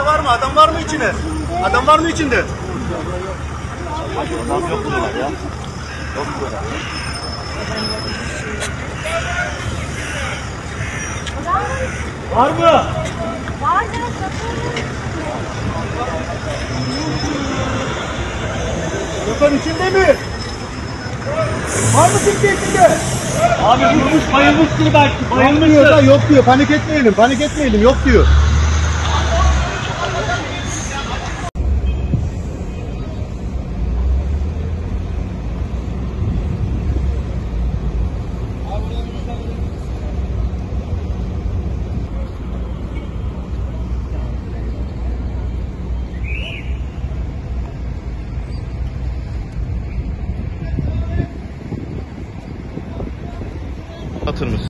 İçinde var mı? Adam var mı içine? Adam var mı içinde? Adam yok diyorlar ya. Yok diyorlar. Var mı? Var. Gökhan içinde mi? Var mı kimse içinde? Abi vurmuş bayılmıştır belki. Yok diyor, yok diyor. Panik etmeyelim, panik etmeyelim. Yok diyor.